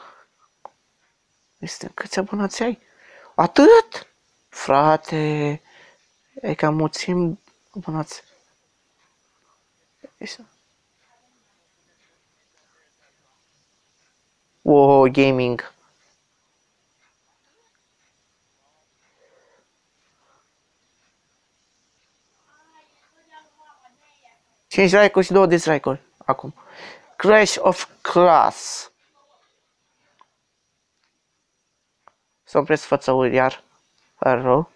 Este, câți abonați ai? Atât? Frate, e cam mulțim abonați. Este. Wow, gaming. cinci like-uri și două dislike-uri acum. Crash of Class. Să opresc fața iar. Rău.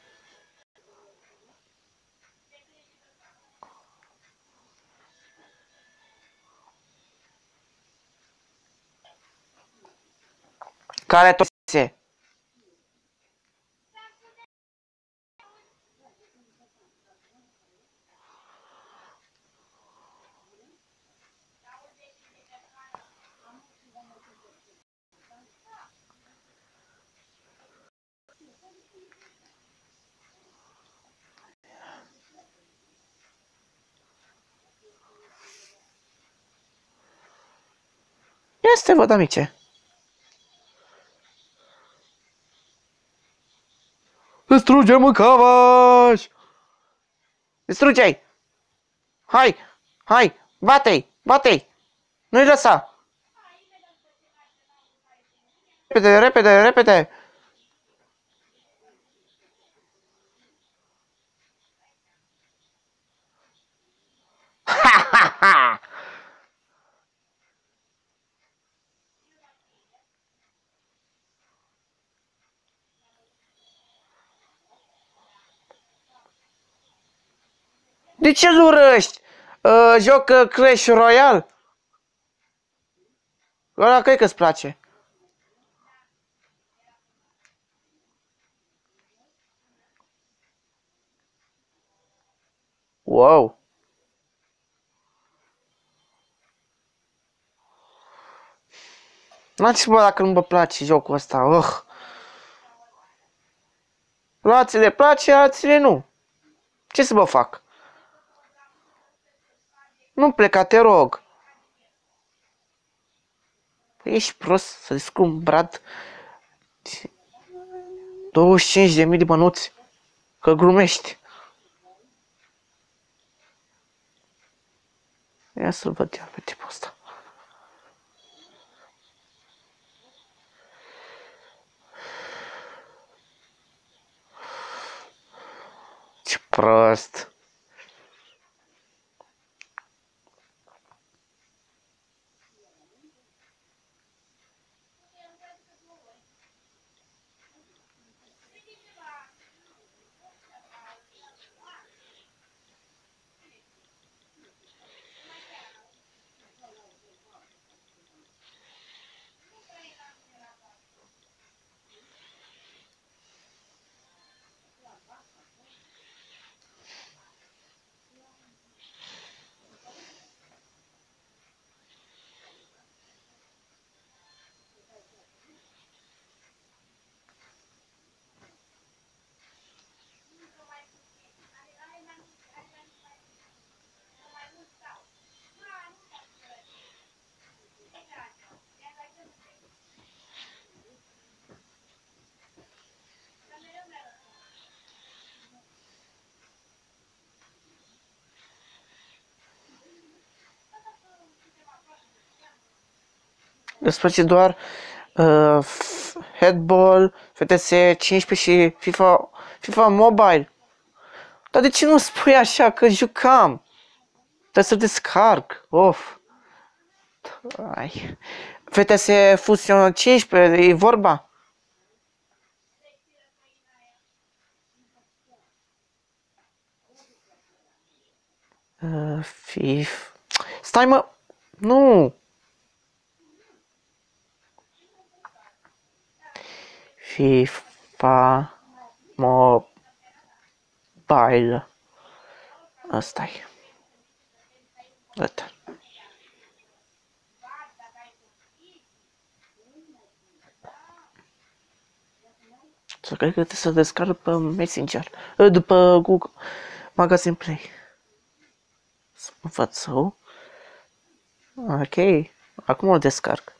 Care tot se? Este, văd, amice. Distrugem în cavaș! Distruge-i! Hai! Hai! Bate-i! Bate-i! Nu-i lăsa! Repede, repede, repede! Ha, ha, ha! De ce îl urăști? Uh, joc Clash Royale? Ăla cred că-ți place. Wow. N-ați bă dacă nu vă place jocul ăsta. Uh. Alții le place, alții nu. Ce să vă fac? Nu pleca, te rog. Păi ești prost să descru un brad douăzeci și cinci de mii de bănuți. Că glumești. Ia să-l văd iar pe tipul ăsta. Ce prost. Despărțit doar uh, Headball, F T S cincisprezece și FIFA, FIFA Mobile. Dar de ce nu spui așa că jucam? Trebuie să descarc. Of. Ai. F T S Fusion cincisprezece, e vorba? Uh, FIFA. Stai mă. Nu. FIFA Mobile. Asta-i. Uite. Să cred că trebuie să descarc pe Messenger. După Google Magazine Play. Să mă văd sau. Ok. Acum o descarc.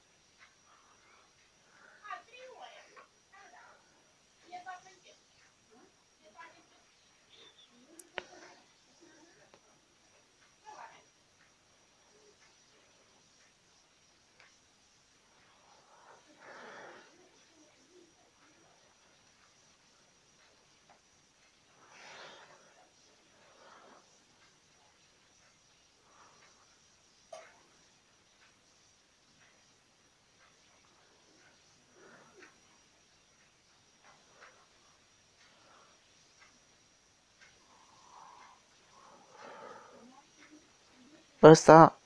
Ăsta.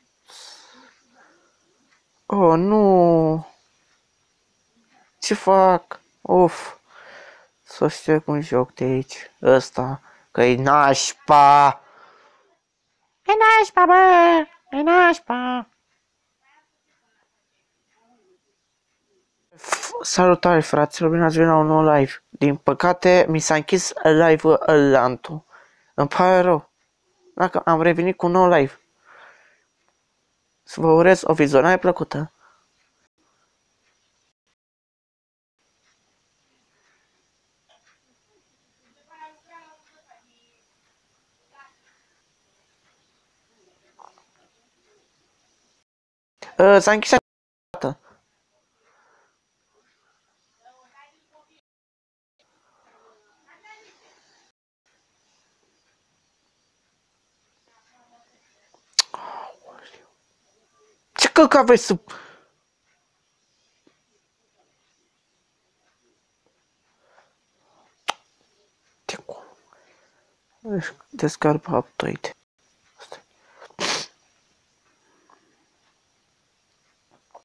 Oh, nu. Ce fac? Of. Să știu cum joc de aici. Ăsta. Că-i nașpa. E nașpa, bă. E nașpa. Salutare, fraților, bine ați venit la un nou live. Din păcate, mi s-a închis live-ul ălantul. Îmi pare rău. Dacă am revenit cu un nou live. Să vă urez o vizionare plăcută. Uh, s-a închis dată. Ce căcat vrei să... Descarc update.